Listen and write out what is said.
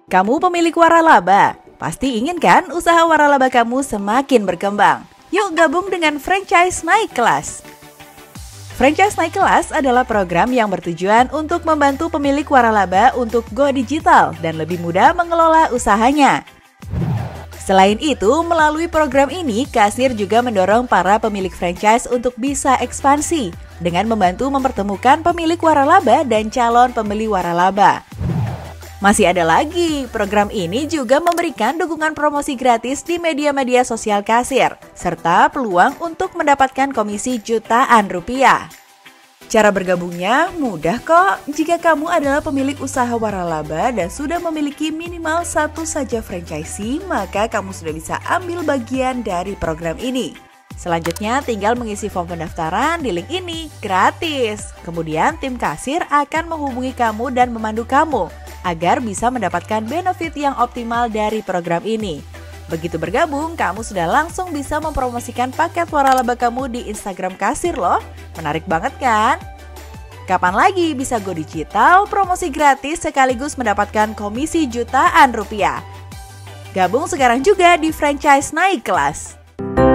Kamu pemilik waralaba? Pasti ingin kan usaha waralaba kamu semakin berkembang? Yuk gabung dengan Franchise Naik Kelas. Franchise Naik Kelas adalah program yang bertujuan untuk membantu pemilik waralaba untuk go digital dan lebih mudah mengelola usahanya. Selain itu, melalui program ini, Kasir juga mendorong para pemilik franchise untuk bisa ekspansi dengan membantu mempertemukan pemilik waralaba dan calon pembeli waralaba. Masih ada lagi, program ini juga memberikan dukungan promosi gratis di media-media sosial Kasir, serta peluang untuk mendapatkan komisi jutaan rupiah. Cara bergabungnya mudah kok. Jika kamu adalah pemilik usaha waralaba dan sudah memiliki minimal satu saja franchisee, maka kamu sudah bisa ambil bagian dari program ini. Selanjutnya tinggal mengisi form pendaftaran di link ini, gratis. Kemudian tim kasir akan menghubungi kamu dan memandu kamu agar bisa mendapatkan benefit yang optimal dari program ini. Begitu bergabung, kamu sudah langsung bisa mempromosikan paket waralaba kamu di Instagram Kasir loh. Menarik banget kan? Kapan lagi bisa go digital, promosi gratis sekaligus mendapatkan komisi jutaan rupiah? Gabung sekarang juga di Franchise Naik Kelas.